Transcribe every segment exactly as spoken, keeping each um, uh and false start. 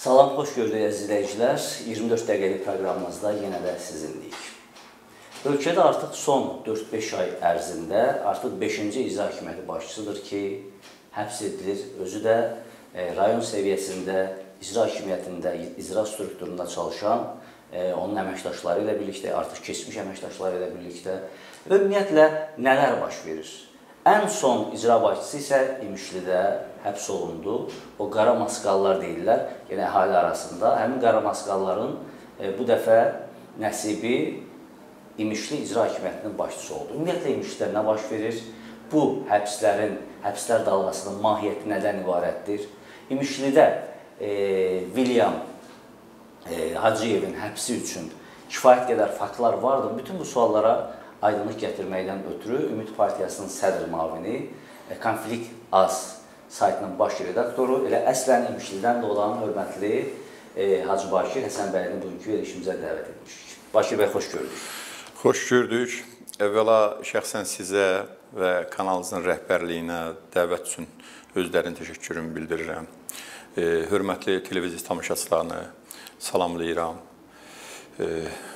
Salam, xoş gördük əziz izləyicilər. iyirmi dörd dəqiqəlik proqramımızda yenə də sizinləyik. Ölkədə artıq son dörd beş ay ərzində artıq beşinci icra hakimiyyəti başçısıdır ki, həbs edilir. Özü də e, rayon səviyyəsində, icra hakimiyyətində, icra strukturunda çalışan e, onun əməkdaşları ilə birlikdə, artıq keçmiş əməkdaşları ilə birlikdə və ümumiyyətlə nələr baş verir? Ən son icra başçısı isə İmişlidə həbs olundu. O qara maskallar deyirlər, yəni əhali arasında. Həmin qara maskalların e, bu dəfə nəsibi İmişli icra hakimiyyətinin başçısı oldu. Ümumiyyətlə İmişlidə nə baş verir? Bu həbslərin, həbslər dalğasının mahiyyəti nədən ibarətdir? İmişlidə e, William e, Hacıyevin həbsi üçün kifayət qədər faktlar vardır. Bütün bu suallara aydınlıq gətirməkdən ötürü Ümid Partiyasının sədr müavini, Konflikt Az saytının baş redaktoru, elə əslən İmişlidən də olan hörmətli e, Hacı Bakir Həsənbəyini bugünkü verilişimizə dəvət etmişik. Bakir bəy, xoş gördük. Xoş gördük. Əvvəla şəxsən sizə və kanalınızın rəhbərliyinə dəvət üçün özlərinin təşəkkürümü bildirirəm. E, hörmətli televiziya tamaşaçılarını salamlayıram. E,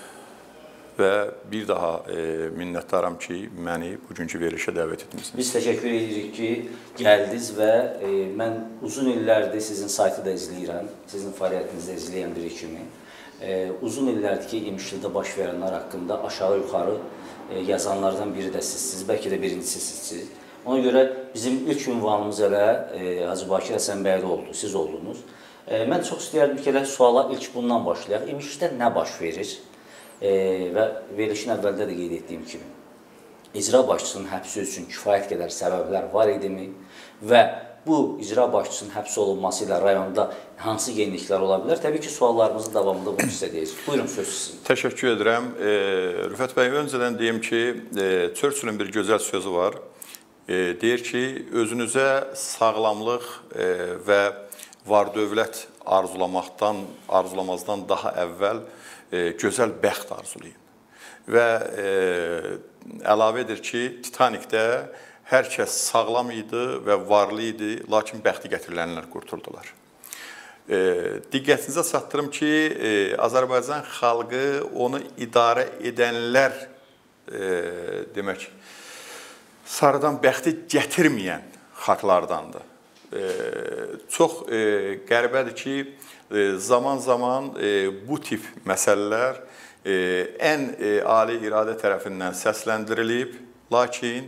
Və bir daha e, minnətdaram ki, məni bugünkü verilişə dəvət etmişsiniz. Biz təşəkkür edirik ki, gəldiniz və e, mən uzun illərdir sizin saytı da izləyirəm, sizin fəaliyyətinizi izləyən biri kimi. E, uzun illərdir ki, İmişlidə baş verənlər haqqında aşağı-yuxarı e, yazanlardan biri də sizsiniz, bəlkə də birincisi sizsiniz. Ona görə bizim ilk ünvanımız elə e, Hacı Bakir Həsənbəyli oldu, siz oldunuz. E, mən çox istəyərdim ki, suala ilk bundan başlayaq. İmişlidə nə baş verir? E, və verilişin əvvəldə də qeyd etdiyim kimi, icra başçısının həbsi üçün kifayət qədər səbəblər var idimi və bu icra başçısının həbs olunması ilə rayonda hansı yeniliklər ola bilər? Təbii ki, suallarımızın davamında bunu sizə deyəcək. Buyurun, söz sizin. Təşəkkür edirəm. E, Rüfət bəy, öncədən deyim ki, e, Churchillin bir gözəl sözü var. E, deyir ki, özünüzə sağlamlıq e, və var-dövlət arzulamaqdan, arzulamazdan daha əvvəl E, gözəl bəxt arzulayın. Və e, əlavə edir ki, Titanikdə hər kəs sağlam idi və varlı idi, lakin bəxti gətirilənlər qurtuldular. E, diqqətinizə çatdırım ki, e, Azərbaycan xalqı onu idarə edənlər e, demək, sarıdan bəxti gətirməyən xalqlardandır. E, çox e, qəribədir ki, zaman-zaman bu tip məsələlər ən ali iradə tərəfindən səsləndirilib, lakin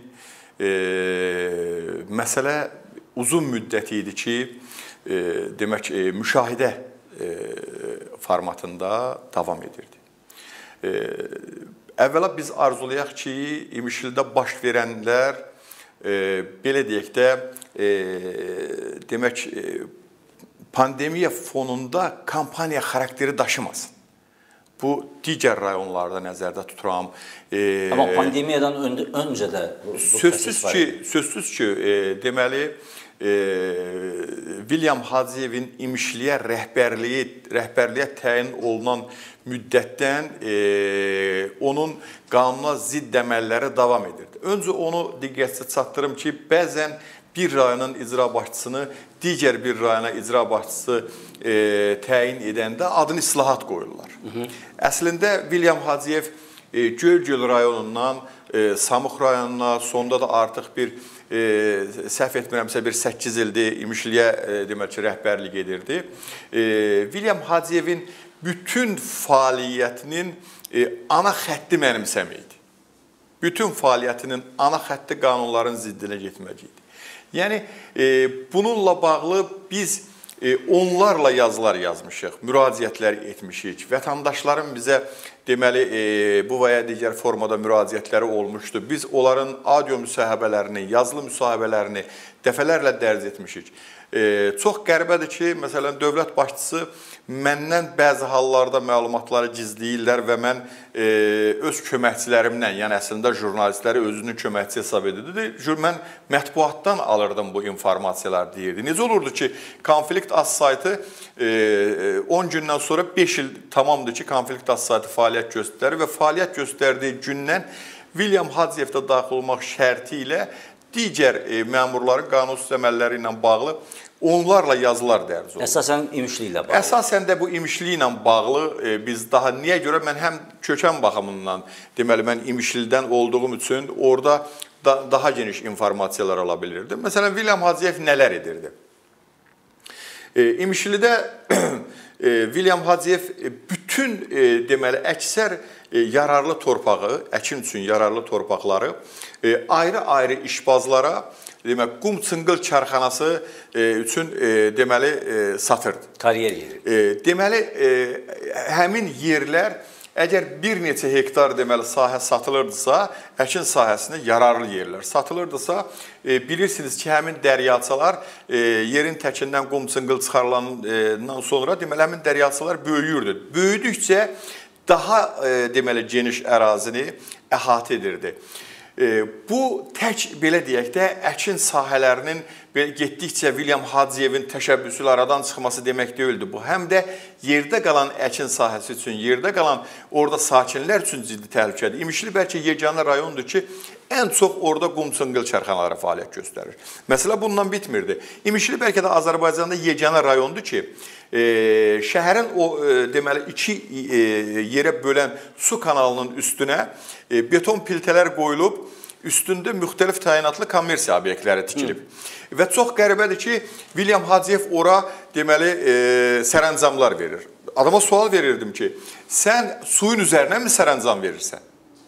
məsələ uzun müddət idi ki, demək, müşahidə formatında davam edirdi. Əvvəla biz arzulayaq ki, İmişlidə baş verənlər, belə deyək də, demək, pandemiya fonunda kampaniya xarakteri daşımasın. Bu, digər rayonlarda nəzərdə tuturam. E, Amma pandemiyadan öncə, öncə də bu, bu sözsüz ki, sözsüz ki, e, deməli, e, William Hacıyevin İmişliyə rəhbərliyi, rəhbərliyə təyin olunan müddətdən e, onun qanuna zidd əməlləri davam edirdi. Öncə onu diqqətlə çatdırım ki, bəzən bir rayonun icra başçısını digər bir rayona icra başçısı e, təyin edəndə adını islahat qoyurlar. Hı -hı. Əslində William Hacıyev e, Göl-Göl rayonundan e, Samux rayonuna, sonda da artıq bir e, səhv etmirəmsə bir səkkiz ildir İmişliyə e, demək ki, rəhbərlik edirdi. E, William Hacıyevin bütün fəaliyyətinin e, ana xətti mənimsəmə idi. Bütün fəaliyyətinin ana xətti qanunların ziddinə getmək idi. Yəni, e, bununla bağlı biz e, onlarla yazılar yazmışıq, müraciətlər etmişik. Vətəndaşların bizə deməli, e, bu və ya digər formada müraciətləri olmuşdu. Biz onların audio müsahibələrini, yazılı müsahibələrini dəfələrlə dərc etmişik. E, çox qəribədir ki, məsələn, dövlət başçısı məndən bəzi hallarda məlumatları gizləyirlər və mən e, öz köməkçilərimlə, yəni əslində jurnalistləri özünün köməkçi hesab edirdi. Mən mətbuatdan alırdım bu informasiyalar deyirdi. Necə olurdu ki, Konflikt Az saytı e, on gündən sonra beş il tamamdır ki, Konflikt Az saytı fəaliyyət göstərir və fəaliyyət göstərdiyi gündən William Hacıyevdə daxil olmaq şərti ilə digər e, məmurların qanunsuz əməlləri ilə bağlı onlarla yazılar dərc olunur. Əsasən imişliklə bağlı. Əsasən də bu imişliklə bağlı e, biz daha niyə görə mən həm kökən baxımından, deməli mən imişlidən olduğum üçün orada da, daha geniş informasiyalar ala bilirdim. Məsələn, William Hacıyev nələr edirdi? E, İmişlidə e, William Hacıyev bütün e, deməli əksər e, yararlı torpağı, əkin üçün yararlı torpaqları e, ayrı-ayrı işbazlara, demək, qum çınqıl karxanası e, üçün e, deməli e, satırdı. Kariyer yeri. E, deməli e, həmin yerlər əgər bir neçə hektar deməli sahə satılırdısa, əkin sahəsində yararlı yerlər satılırdısa, e, bilirsiniz ki, həmin dəryaçalar e, yerin təkindən qum çınqıl çıxarılandan sonra deməli həmin dəryaçalar böyüyürdü. Böyüdükcə daha e, deməli geniş ərazini əhatə edirdi. Bu tək belə deyək də əkin sahələrinin getdikcə William Hacıyevin təşəbbüsü aradan çıxması demək deyildi. Bu həm də yerdə qalan əkin sahəsi üçün, yerdə qalan orada sakinlər üçün ciddi təhlükədir. İmişli bəlkə yeganə rayondur ki, ən çox orada qum çınqıl karxanaları fəaliyyət göstərir. Məsələ bundan bitmirdi. İmişli bəlkə də Azərbaycanda yeganə rayondur ki, e, şəhərin o e, deməli iki e, yerə bölən su kanalının üstünə e, beton piltələr qoyulub, üstündə müxtəlif təyinatlı kommersiya obyektləri tikilib. Hı. Və çox qəribədir ki, William Hacıyev ora deməli e, sərəncamlar verir. Adama sual verirdim ki, sən suyun üzərinə mi sərəncam verirsən?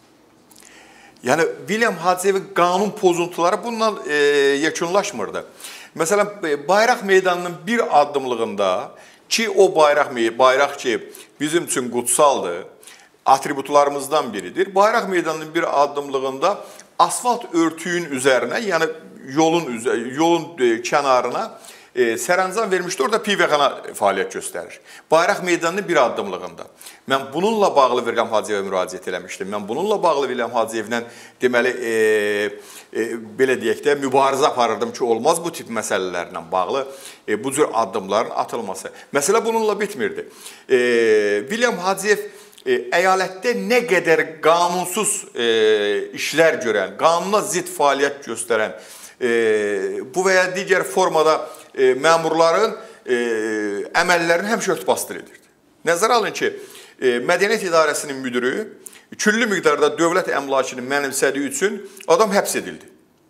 Yəni, William Hacıyevin qanun pozuntuları bununla e, yekunlaşmırdı. Məsələn, bayraq meydanının bir addımlığında ki, o bayraq, bayraq ki, bizim üçün qutsaldır, atributlarımızdan biridir. Bayraq meydanının bir addımlığında asfalt örtüyün üzərinə, yəni yolun, yolun kənarına e, sərəncam vermişdi. Orada pivəxana fəaliyyət göstərir. Bayraq meydanının bir addımlığında. Mən bununla bağlı William Hacıyevə müraciət eləmişdim. Mən bununla bağlı William Hacıyevlə deməli, e, e, belə deyək də, mübarizə aparırdım ki, olmaz bu tip məsələlərlə bağlı e, bu cür addımların atılması. Məsələ bununla bitmirdi. E, William Hacıyev əyalətdə nə qədər qanunsuz e, işlər görən, qanuna zidd fəaliyyət göstərən, e, bu və ya digər formada e, məmurların e, əməllərini həmişə ört-basdır edirdi. Nəzərə alın ki, e, Mədəniyyət İdarəsinin müdürü küllü miqdarda dövlət əmlakını mənimsədiyi üçün adam həbs edildi.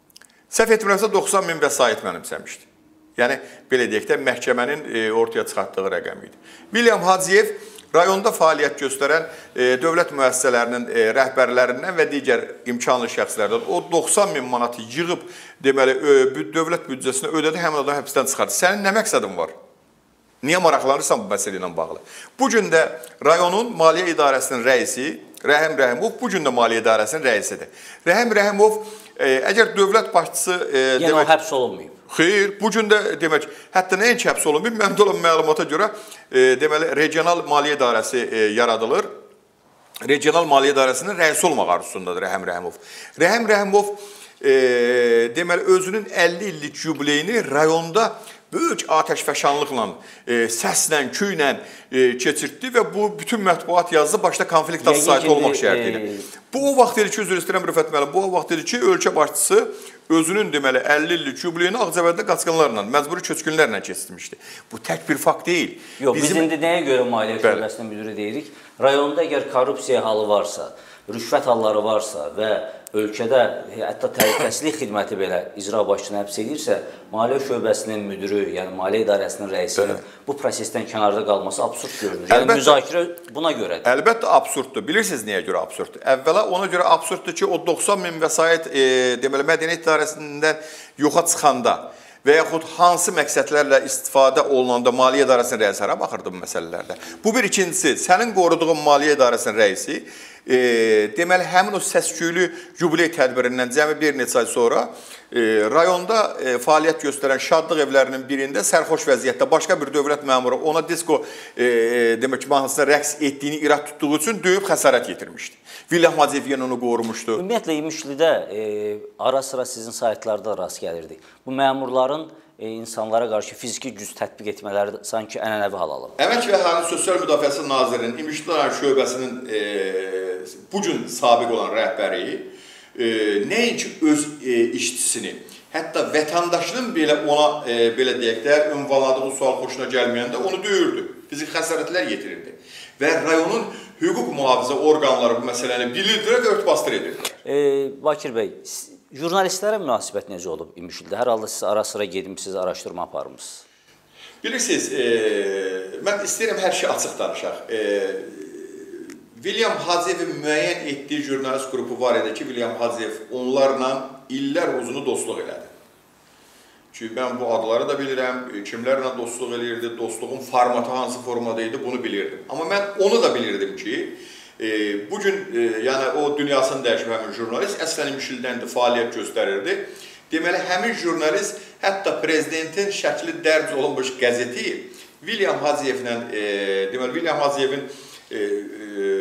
Səhv etmirəmsə doxsan min vəsait mənimsəmişdi. Yəni, belə deyək də, məhkəmənin e, ortaya çıxartdığı rəqəm idi. William Hacıyev rayonda fəaliyyət göstərən e, dövlət müəssisələrinin e, rəhbərlərindən və digər imkanlı şəxslərdən o doxsan min manatı yığıb, deməli, ö, dövlət büdcəsinə ödədi, həmin adam həbsdən çıxardı. Sənin nə məqsədin var? Niyə maraqlanırsan bu məsələ ilə bağlı? Bu gün də rayonun Maliyyə İdarəsinin rəisi Rəhim Rəhimov bu gün də Maliyyə İdarəsinin rəisidir. Rəhim Rəhimov, e, əgər dövlət başçısı... E, yəni demək, o həbs olunmayıb. Xeyr, bu gün də demək, hətta nəinki həbs olunmayıb, məndə olan məlumata görə e, deməli, regional maliyyə idarəsi e, yaradılır. Regional maliyyə idarəsinin rəisi olmaq arzusundadır Rəhim Rəhimov. Rəhim Rəhimov e, deməli, özünün əlli illik yubileyini rayonda böyük atəşfəşanlıqla, e, səslə, küylə e, keçirtdi və bu bütün mətbuat yazdı, başda konflikt asayət olmaq şərtilə. E... Bu o vaxt dedi ki, üzr istəyirəm Rüfət müəllim, bu o vaxt dedi ki, ölkə başçısı özünün deməli əlli illik yubileyini Ağcabədidə qaçqınlarla, məcburi köçkünlərlə keçirmişdi. Bu tək bir fakt deyil. Yox, Bizim... biz indi nəyə görə Maliyyə Şöbəsinin müdürü deyirik? Rayonda əgər korrupsiya halı varsa, rüşvət halları varsa və ölkədə hətta təhlükəsizlik xidməti belə icra başçını həbs edirsə, Maliyyə Şöbəsinin müdürü, yəni Maliyyə İdarəsinin rəisinin Bəli. bu prosesdən kənarda qalması absurd görünür. Yəni əlbəttə, müzakirə buna görədir. Əlbəttə absurddur. Bilirsiniz niyə görə absurddur? Əvvəla ona görə absurddur ki, o doxsan min vəsait e, deməli Mədəniyyət İdarəsindən yoxa çıxanda və yaxud hansı məqsədlərlə istifadə olunanda Maliyyə İdarəsinin rəislərə baxırdı bu məsələlərdə. Bu bir ikincisi, sənin qoruduğun Maliyyə İdarəsinin rəisi e, deməli, həmin o səsküylü jubiley tədbirindən cəmi bir neçə ay sonra e, rayonda e, fəaliyyət göstərən şadlıq evlərinin birində sərxoş vəziyyətdə başqa bir dövlət məmuru ona disko e, demək ki, mahnısına rəqs etdiyini irad tutduğu üçün döyüb xəsarət yetirmişdi. William Hacıyev yenə onu qorumuşdu. Ümumiyyətlə, İmişlidə e, ara sıra sizin saytlarda rast gəlirdi. Bu məmurların e, insanlara qarşı fiziki güc tətbiq etmələri sanki ənənəvi hal alır. Əmək və Əhalinin Sosial Müdafiəsi Nazirinin İmişli Şöbəsinin e, bu gün sabiq olan rəhbəri e, nəinki öz e, işçisini, hətta vətəndaşının belə ona e, belə deyək də ünvanladığı sual xoşuna gəlməyəndə onu döyürdü, fiziki xəsarətlər yetirirdi. Və rayonun hüquq mühafizə orqanları bu məsələni bilirdilər və örtbasdır edirdilər. E, Bakir bəy, jurnalistlərə münasibət necə olub İmişlidə? Hər halda siz ara sıra gedmişsiniz, araşdırma aparmışsınız. Bilirsiniz, e, mən istəyirəm hər şey açıq danışaq. E, William Hacıyevin müəyyən etdiyi jurnalist qrupu var idi ki, William Hacıyev onlarla illər uzunu dostluq elədi. Çünki mən bu adları da bilirəm, kimlərlə dostluq eləyirdi, dostluğun formatı hansı formada idi, bunu bilirdim. Amma mən onu da bilirdim ki, e, bugün e, yəni o dünyasını dəyişmə həmin jurnalist əslən İmişlidəndir, fəaliyyət göstərirdi. Deməli, həmin jurnalist hətta prezidentin şəkli dərc olunmuş qəzeti William Hacıyevlə, e, deməli, William Hacıyevin e, e,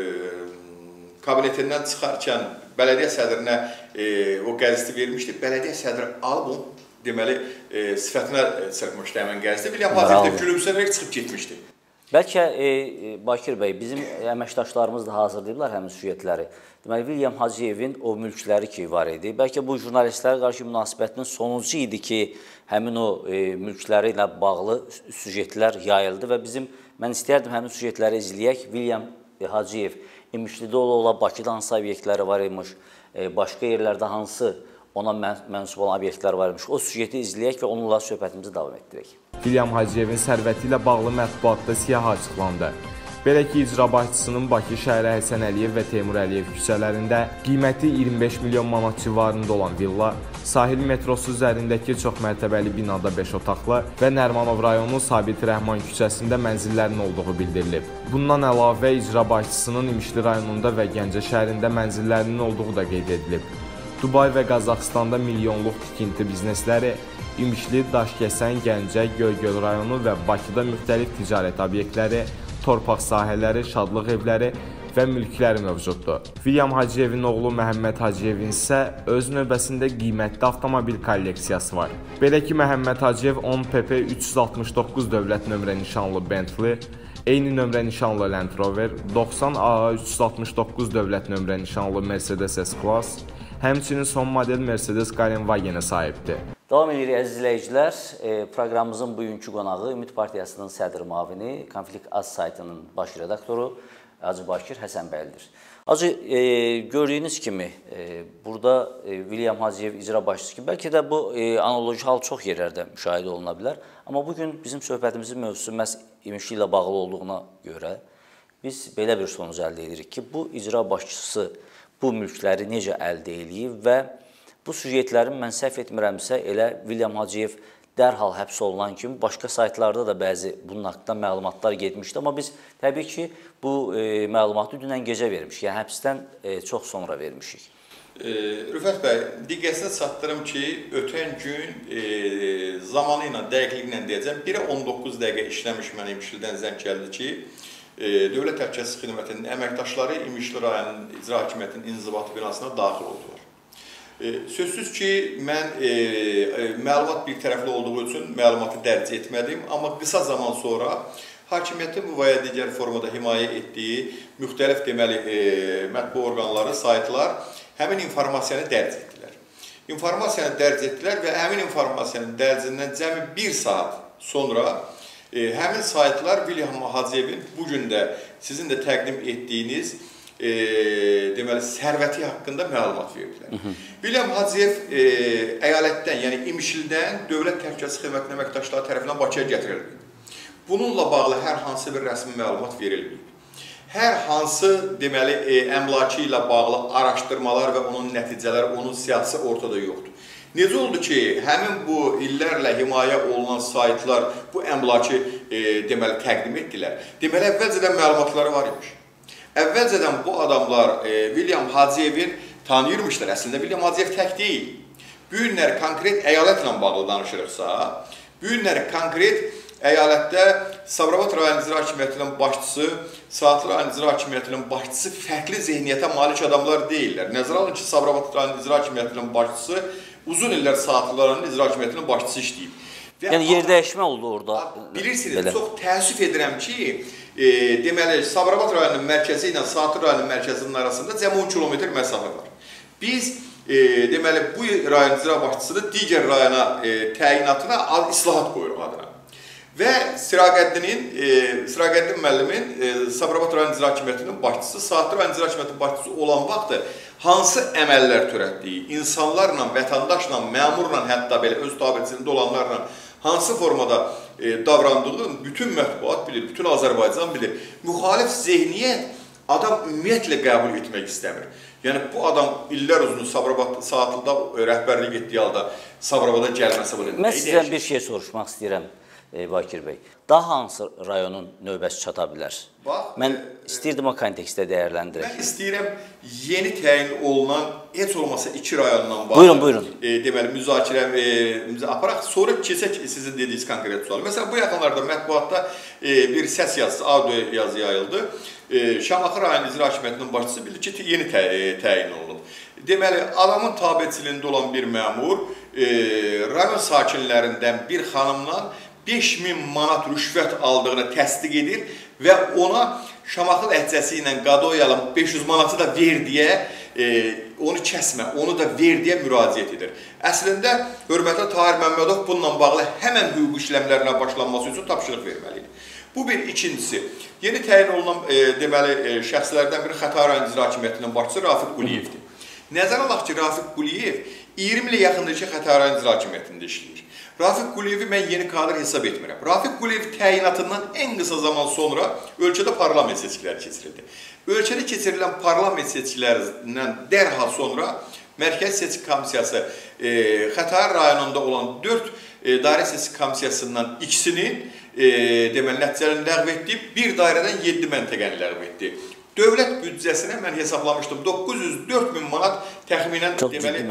kabinetindən çıxarkən bələdiyyə sədrinə e, o qəzeti vermişdi. Bələdiyyə sədri alıb onu, deməli, e, sifətinə çırpmışdı həmin qəzeti. William Hacıyev də gülümsənərək çıxıb getmişdi. Bəlkə e, Bakir bəy, bizim əməkdaşlarımız da hazırlayıblar həmin süjetləri. Deməli, William Hacıyevin o mülkləri ki var idi. Bəlkə bu jurnalistlərə qarşı münasibətinin sonuncu idi ki, həmin o e, mülkləri ilə bağlı süjetlər yayıldı və bizim, mən istəyərdim həmin süjetləri izləyək. William Hacıyev İmişlidə ola-ola Bakıda hansı obyektləri var imiş, e, başqa yerlərdə hansı ona mənsub olan obyektlər var imiş. O süjeti izləyək və onunla söhbətimizi davam etdirək. William Hacıyevin sərvəti ilə bağlı mətbuatda siyah açıqlandı. Belə ki, icra başçısının Bakı şəhəri Həsən Əliyev və Teymur Əliyev küçələrində qiyməti iyirmi beş milyon manat civarında olan villa, sahil metrosu üzərindəki çoxmərtəbəli binada beş otaqlı və Nərmanov rayonu Sabit Rəhman küçəsində mənzillərin olduğu bildirilib. Bundan əlavə, icra başçısının İmişli rayonunda və Gəncə şəhərində mənzillərinin olduğu da qeyd edilib. Dubay və Qazaxıstanda milyonluq tikinti biznesləri, İmişli, Daşkəsən, Gəncə, Göygöl rayonu və Bakıda müxtəlif ticarət obyektləri, torpaq sahələri, şadlıq evləri və mülkləri mövcuddur. William Hacıyevin oğlu Məhəmməd Hacıyevin isə öz növbəsində qiymətli avtomobil kolleksiyası var. Belə ki, Məhəmməd Hacıyev on P P üç yüz altmış doqquz dövlət nömrə nişanlı Bentley, eyni nömrə nişanlı Land Rover, doxsan A A üç yüz altmış doqquz dövlət nömrə nişanlı Mercedes S-Class, həmçinin son model Mercedes Galenwagenə sahibdir. Davam edirik əziz izləyicilər. Proqramımızın bugünkü qonağı Ümid Partiyasının sədr müavini, Konflikt Az saytının baş redaktoru Hacı Bakir Həsənbəylidir. Hacı, e, gördüyünüz kimi e, burada e, William Hacıyev icra başçısı kimi, bəlkə də bu e, analoji hal çox yerlərdə müşahidə oluna bilər. Amma bugün bizim söhbətimizin mövzusu məhz İmişli ilə bağlı olduğuna görə biz belə bir sonuc əldə edirik ki, bu icra başçısı bu mülkləri necə əldə edib və bu süjetlərin, mən səhv etmirəmsə, elə William Hacıyev dərhal həbs olunan kimi başqa saytlarda da bəzi bunun haqqında məlumatlar getmişdi. Amma biz təbii ki, bu e, məlumatı dünən gecə vermişik, yəni həbsdən e, çox sonra vermişik. E, Rüfət bəy, diqqətinə çatdırım ki, ötən gün e, zamanı ilə, dəqiqliklə deyəcəm, birə on doqquz dəqiqə işləmiş mənə İmişlidən zəng gəldi ki, e, Dövlət Təhlükəsizlik Xidmətinin əməkdaşları İmişli rayonunun icra hakimiyyətinin inzibatı binasına daxil oldular. E, sözsüz ki, mən e, e, məlumat bir tərəfli olduğu üçün məlumatı dərc etmədim, amma qısa zaman sonra hakimiyyətin bu və ya digər formada himayə etdiyi müxtəlif deməli e, mətbu orqanları, saytlar həmin informasiyanı dərc etdilər. İnformasiyanı dərc etdilər və həmin informasiyanın dərcindən cəmi bir saat sonra e, həmin saytlar William Hacıyevin bugün də sizin də təqdim etdiyiniz E, deməli, sərvəti haqqında məlumat verdilər. Hı -hı. William Hacıyev e, əyalətdən, yəni İmişlidən Dövlət Təhlükəsizlik Xidmətinin əməkdaşları tərəfindən Bakıya gətirildi. Bununla bağlı hər hansı bir rəsmi məlumat verilməyib. Hər hansı deməli, e, əmlakı ilə bağlı araşdırmalar və onun nəticələri, onun siyasi ortada yoxdur. Necə oldu ki, həmin bu illərlə himayə olunan saytlar bu əmlakı e, deməli, təqdim etdilər? Deməli, əvvəlcədən məlumatları var imiş. Əvvəlcədən bu adamlar e, William Hacıyevin tanıyırmışlar. Əslində William Hacıyev tək deyil. Bu günləri konkret əyalətlə bağlı danışırıqsa, bu günləri konkret əyalətdə Sabirabad rayon icra hakimiyyətinin başçısı, Saatlı rayon icra hakimiyyətinin başçısı fərqli zehniyyətə malik adamlar deyirlər. Nəzərə alın ki, Sabirabad rayon icra hakimiyyətinin başçısı uzun illər Saatlı rayon icra hakimiyyətinin başçısı işləyib. Yəni yer dəyişmə oldu orada. Bilirsiniz, belə. Çox təəssüf edirəm ki, e, deməli, Sabirabad rayonunun mərkəzi ilə Saatlı rayonunun mərkəzinin arasında cəmi on kilometr məsafə var. Biz e, deməli bu rayon icra başçısını digər rayona e, təyinatına islahat qoyuruq adına. Və Siraqəddinin, e, Siraqəddin müəllimin e, Sabirabad rayon icra hakimiyyətinin başçısı, Saatlı rayon icra hakimiyyətinin başçısı olan vaxtı hansı əməllər törətdiyi, insanlarla, vətəndaşla, məmurla, hətta belə öz tabiçiliyində olanlarla hansı formada e, davrandığını bütün mətbuat bilir, bütün Azərbaycan bilir. Müxalif zehniyyət adam ümumiyyətlə qəbul etmək istəmir. Yəni bu adam illər uzun Sabirabad Saatlıda rəhbərlik etdiyi halda Sabirabada gəlməsə bunu. Mən sizdən bir şey soruşmaq istəyirəm. Bakir bəy, daha hansı rayonun növbəsi çata bilər? Bax, mən istəyirdim o kontekstdə dəyərləndirək. Mən istəyirəm yeni təyin olunan heç olmasa iki rayondan bağlı. Buyurun, buyurun. E, deməli, müzakirə e, aparaq, sonra keçək sizin dediyiniz konkret sual. Məsələn, bu yaxınlarda mətbuatda e, bir səs yazısı, audio yazı yayıldı. E, Şamaxı rayon icra hakimiyyətinin başçısı bildi ki, yeni tə, e, təyin olunub. Deməli, adamın tabiçiliyində olan bir məmur e, rayon sakinlərindən bir xanımla beş min manat rüşvət aldığını təsdiq edir və ona Şamaxı ləhcəsi ilə Qadoyalım beş yüz manatı da ver deyə, e, onu kəsmə, onu da ver deyə müraciət edir. Əslində, hörmətli Tahir Məmmədov bununla bağlı həmən hüquq işləmlərinə başlanması üçün tapşırıq verməlidir. Bu bir. İkincisi, yeni təyin olunan e, deməli, e, şəxslərdən biri Xətai rayon icra hakimiyyətinin başçısı Rafiq Quliyevdir. Nəzərə alaq ki, Rafiq Quliyev iyirmi il yaxındır ki, Xətai rayon icra hakimiyyətində işləyir. Rafiq Quliyevi mən yeni kadr hesab etmirəm. Rafiq Quliyev təyinatından ən qısa zaman sonra ölkədə parlament seçkiləri keçirildi. Ölkədə keçirilən parlament seçkilərindən dərhal sonra Mərkəzi Seçki Komissiyası e, Xətai rayonunda olan dörd e, dairə seçki komissiyasından ikisinin e, deməli, nəticələrini ləğv etdi, bir dairədən yeddi məntəqəni ləğv etdi. Dövlət büdcəsinə mən hesablamışdım, doqquz yüz dörd min manat təxminən deməli,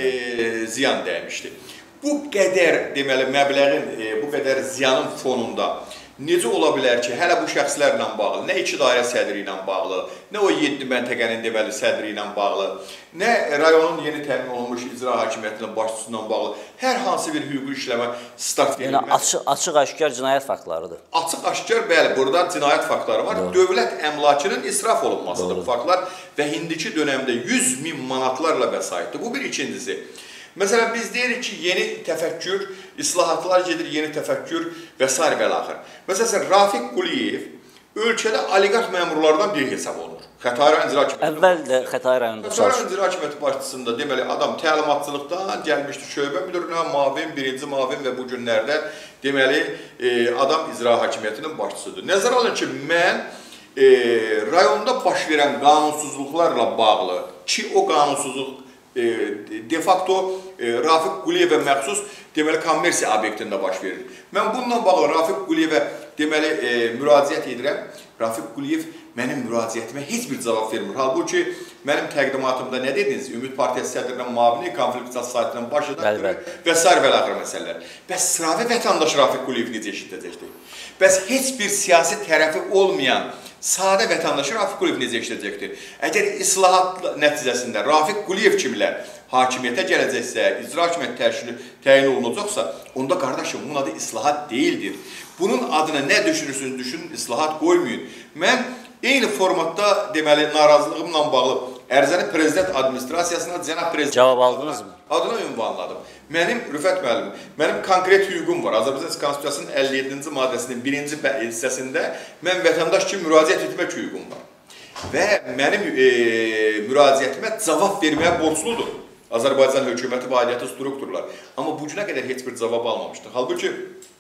e, ziyan dəymişdi. Bu qədər deməli məbləğin, e, bu qədər ziyanın fonunda necə ola bilər ki, hələ bu şəxslərlə bağlı, nə iki dairə sədri ilə bağlı, nə o yeddi məntəqənin deməli sədri ilə bağlı, nə rayonun yeni təmin olunmuş icra hakimiyyətinin başçısından bağlı hər hansı bir hüquqi işləmə start verilməz. Yəni açıq, açıq aşkar cinayət faktlarıdır. Açıq aşkar, bəli, burada cinayət faktları var. Doğru. Dövlət əmlakının israf olunmasıdır Doğru. Bu faktlar və indiki dönəmdə yüz min manatlarla vəsaitdir. Bu bir. İkincisi. Məsələn, biz deyirik ki, yeni təfəkkür, islahatlar gedir, yeni təfəkkür və s. və l-axır. Məsələn, Rafiq Quliyev ölkədə oliqarx məmurlardan biri hesab olunur. Xətai rayon icra hakimiyyəti. Əvvəl də Xətai rayonunda çalışır. Xətai rayon icra hakimiyyəti başçısında deməli adam təlimatçılıqdan gəlmişdi şöbə müdürünə, mavin, birinci mavin və bu günlərdə deməli e, adam icra hakimiyyətinin başçısıdır. Nəzərə alın ki, mən e, rayonda baş verən qanunsuzluqlarla bağlı ki, o qanunsuzluq E, de facto e, Rafiq Quliyevə məxsus deməli kommersiya obyektində baş verir. Mən bununla bağlı Rafiq Quliyevə deməli e, müraciət edirəm. Rafiq Quliyev mənim müraciətimə heç bir cavab vermir. Halbuki mənim təqdimatımda nə dediniz? Ümid Partiyası sədrinin müavini, konflikt saytının başıdır və s. və l-axır məsələlər. Bəs sıravi vətəndaş Rafiq Quliyev necə eşidəcəkdir? Bəs heç bir siyasi tərəfi olmayan sadə vətəndaşı Rafiq Quliyev necə işləyəcəkdir? Əgər islahat nəticəsində Rafiq Quliyev kimlər hakimiyyətə gələcəksə, icra hakimiyyət təşkili təyin olunacaqsa, onda qardaşım, bunun adı islahat deyildir. Bunun adına nə düşünürsünüz, düşünün, islahat qoymayın. Mən eyni formatda deməli narazılığımla bağlı ərizəni prezident administrasiyasına, cənab prezident cavab aldınız mı? Adına ünvanladım. Mənim, Rüfət müəllim, mənim konkret hüququm var. Azərbaycan Konstitusiyasının əlli yeddinci maddəsinin birinci hissəsində mən vətəndaş kimi müraciət etmək hüququm var. Və mənim e, müraciətimə cavab verməyə borcludur Azərbaycan hökuməti və aidiyyatı strukturlar. Amma bu günə qədər heç bir cavab almamışdır. Halbuki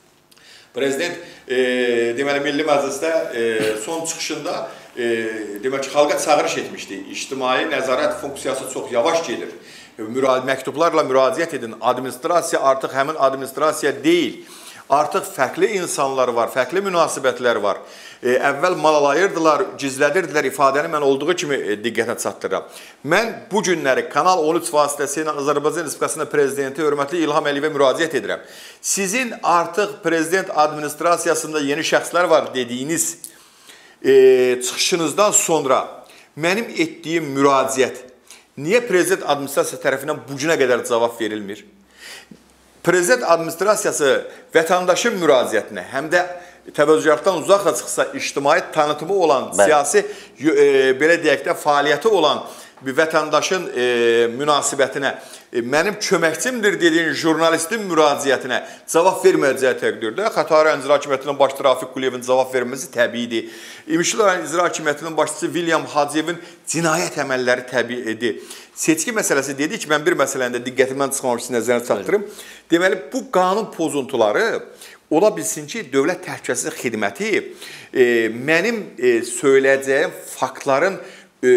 prezident e, deməli Milli Məclisdə e, son çıxışında e, demək ki, xalqa çağırış etmişdi. İctimai nəzarət funksiyası çox yavaş gedir. Məktublarla müraciət edin. Administrasiya artıq həmin administrasiya deyil. Artıq fərqli insanlar var, fərqli münasibətlər var. E, əvvəl malalayırdılar, gizlədirdilər ifadəni mən olduğu kimi e, diqqətə çatdırıram. Mən bu günləri Kanal on üç vasitəsilə Azərbaycan Respublikasının prezidenti hörmətli İlham Əliyevə müraciət edirəm. Sizin artıq prezident administrasiyasında yeni şəxslər var dediyiniz e, çıxışınızdan sonra mənim etdiyim müraciət niyə prezident administrasiyası tərəfindən bu günə qədər cavab verilmir? Prezident administrasiyası vətəndaşın müraciətinə, həm də təvəzzüatdan uzaq da çıxsa, ictimai tanıtımı olan, Bəli. siyasi e, belə deyək də fəaliyyəti olan bir vətəndaşın e, münasibətinə, e, mənim köməkçimdir dediyin jurnalistin müraciətinə cavab verməyəcəyi təqdirdə Xətai rayon İcra Hakimiyyətinin başçısı Rafiq Quliyevin cavab verməsi təbiidir. İmişli rayon İcra Hakimiyyətinin başçısı William Hacıyevin cinayət əməlləri təbiidir. Seçki məsələsi dedik ki, mən bir məsələndə diqqətimdən çıxmamaq üçün nəzərə çatdırım. Deməli, bu qanun pozuntuları ola bilsin ki, Dövlət Təhlükəsizlik Xidməti e, mənim e, söyləyəcəyim faktların e,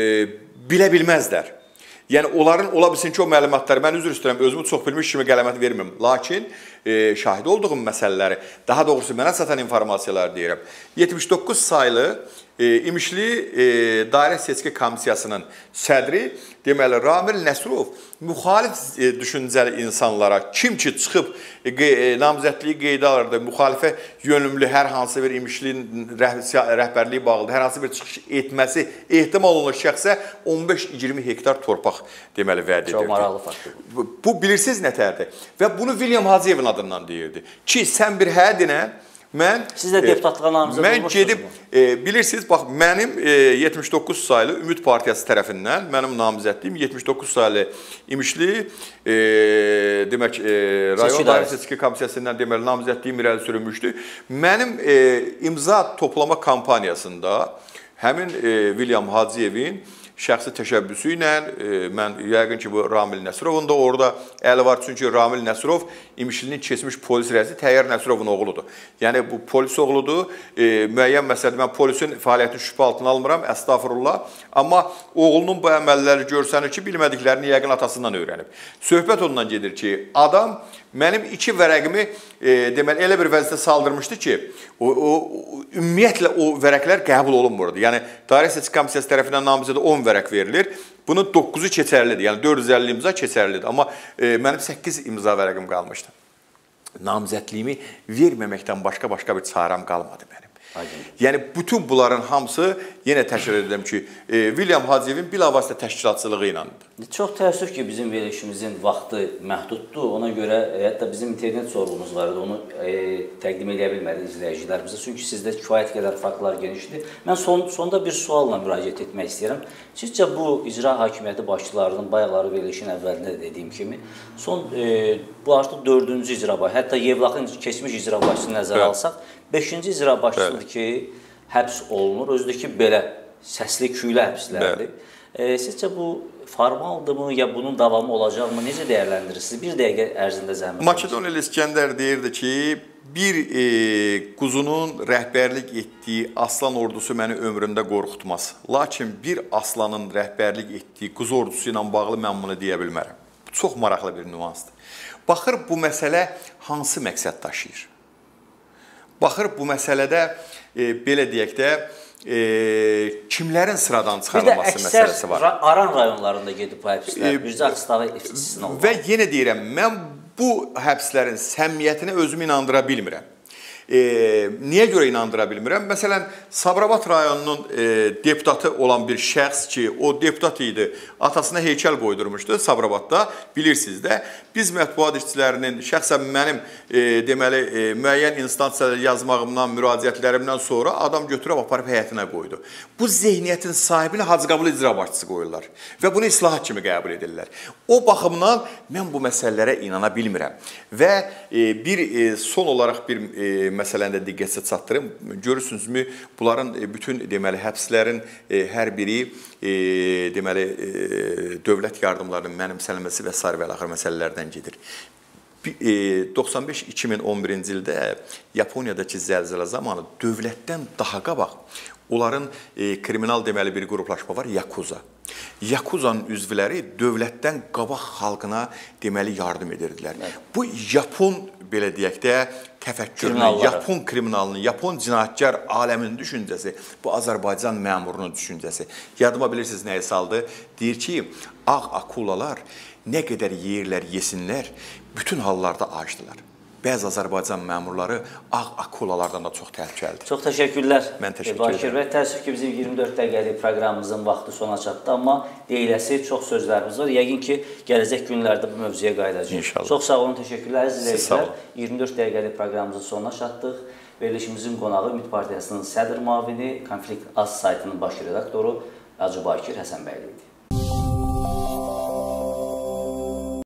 bilə bilməzlər. Yəni, onların ola bilsin ki, o məlumatları, mən üzr istəyirəm, özümü çox bilmiş kimi qələmət verməm. Lakin, e, şahid olduğum məsələləri, daha doğrusu mənə satan informasiyalar deyirəm. yetmiş doqquz saylı e, İmişli e, Dairə Seçki Komissiyasının sədri, deməli, Ramil Nəsrov, müxalif e, düşüncəli insanlara, kim ki çıxıb e, e, namizədliyi qeydə alırdı, müxalifə yönümlü hər hansı bir İmişlinin rəh rəhbərliyi bağlıdır, hər hansı bir çıxış etməsi ehtimal olunur şəxsə on beş iyirmi hektar torpaq deməli vəd edirdi. Çox maraqlı faktdır. Bu, bu bilirsiniz nətərdir? Və bunu William Hacıyevin adından deyirdi. Ki, sən bir hə dinə, mən siz də deputatlığa namizəd mən gedib e, bilirsiniz bax mənim e, yetmiş doqquz saylı Ümid Partiyası tərəfindən mənim namizədliyim yetmiş doqquz saylı İmişli e, demək e, rayon dairə seçki komissiyasından deməli namizədliyim irəli sürülmüşdü. Mənim e, imza toplama kampaniyasında həmin e, William Hacıyevin şəxsi təşəbbüsü ilə e, mən yəqin ki, bu Ramil Nəsrovun da orada əli var. Çünki Ramil Nəsrov İmişlinin keçmiş polis rəisi Təyyar Nəsrovun oğludur. Yəni, bu polis oğludur. E, müəyyən məsələdə mən polisin fəaliyyətini şübhə altına almıram, əstağfurullah. Amma oğlunun bu əməlləri görsənir ki, bilmədiklərini yəqin atasından öyrənib. Söhbət ondan gedir ki, adam mənim iki vərəqimi e, deməli, elə bir vəziyyətə saldırmışdı ki, o, o, ümumiyyətlə o vərəqlər qəbul olunmurdu. Yəni, Dairə Seçki Komissiyası tərəfindən namizədə on vərəq verilir. Bunun doqquzu keçərlidir. Yəni, dörd yüz əlli imza keçərlidir. Amma e, mənim səkkiz imza vərəqim qalmışdı. Namizədliyimi verməməkdən başqa-başqa bir çarəm qalmadı mənim. Aynen. Yəni, bütün bunların hamısı, yenə təkrar edirəm ki, e, William Hacıyevin bilavasitə təşkilatçılığı iləndir. Çox təəssüf ki, bizim verilişimizin vaxtı məhduddur. Ona görə e, hətta bizim internet sorğumuz var idi. Onu e, təqdim edə bilmədi izləyicilərimizə. Çünki sizdə kifayət qədər faktlar genişdir. Mən son, sonda bir sualla müraciət etmək istəyirəm. Sizcə bu icra hakimiyyəti başçılarının bayaqları verilişin əvvəlində dediyim kimi, son e, bu artıq dördüncü icra başçısı, hətta Yevlaxın keçmiş icra başçısını nəzərə alsaq, beşinci icra başçısıdır ki, həbs olunur. Özü də ki, belə səsli, küylü həbslərdir. E, sizcə bu formaldırmı, ya bunun davamı olacaqmı? Necə dəyərləndirirsiniz? Bir dəqiqə ərzində zəhmət. Makedoniyalı İskəndər deyirdi ki, bir e, quzunun rəhbərlik etdiyi aslan ordusu məni ömründə qorxutmaz. Lakin bir aslanın rəhbərlik etdiyi quzu ordusu ilə bağlı mən bunu deyə bilmərəm. Çox maraqlı bir nüansdır. Baxır, bu məsələ hansı məqsəd daşıyır? Baxır, bu məsələdə e, belə deyək də, e, kimlərin sıradan çıxarılması məsələsi var. Bir də əksər Aran rayonlarında gedib bu həbslər, e, Bircə Ağstafa ifticisinin olmalı. Və yenə deyirəm, mən bu həbslərin səmimiyyətinə özümü inandıra bilmirəm. E, niyə görə inandıra bilmirəm? Məsələn, Sabirabad rayonunun e, deputatı olan bir şəxs ki, o deputat idi, atasına heykəl qoydurmuşdu Sabirabadda, bilirsiniz də. Biz mətbuat işçilərinin, şəxsən mənim e, deməli, e, müəyyən instansiyalar yazmağımdan, müraciətlərimdən sonra adam götürüb aparıb həyətinə qoydu. Bu zehniyyətin sahibini Hacı Qabul icra başçısı qoyurlar və bunu islahat kimi qəbul edirlər. O baxımdan mən bu məsələlərə inana bilmirəm. Və e, bir e, son olaraq bir e, məsələni də diqqətə çatdırım. Görürsünüzmü, bunların bütün deməli həbslərin e, hər biri e, deməli e, dövlət yardımlarının mənimsənilməsi və sair və axır məsələlərdən gedir. E, doxsan beş iki min on birinci ildə Yaponiyadakı zəlzələ zamanı dövlətdən daha qabaq onların e, kriminal deməli bir qruplaşma var, Yakuza. Yakuzanın üzvləri dövlətdən qabaq xalqına deməli yardım edirdilər. Evet. Bu Yapon belə deyək də təfəkkürünün, Yapon kriminalının, Yapon cinayətkar aləminin düşüncəsi, bu Azərbaycan məmurunun düşüncəsi. Yadıma bilirsiniz nəyə saldı? Deyir ki, ağ akulalar nə qədər yeyirlər, yesinlər, bütün hallarda acdılar. Bəzi Azərbaycan məmurları ağ akulalardan da çox təhlükəlidir. Çox təşəkkürlər. Mən təşəkkür Bakir edirəm. Və təəssüf ki, bizim iyirmi dörd dəqiqəlik proqramımızın vaxtı sona çatdı, amma deyiləsi çox sözlərimiz var. Yəqin ki, gələcək günlərdə bu mövzuya qayıdacağıq. İnşallah. Çox sağ olun, təşəkkürlər izləyicilər. iyirmi dörd dəqiqəlik proqramımızın sonuna çatdıq. Verilişimizin qonağı Ümid Partiyasının sədr müavini, Konflikt Az saytının baş redaktoru Hacı Bakir Həsənbəyli idi.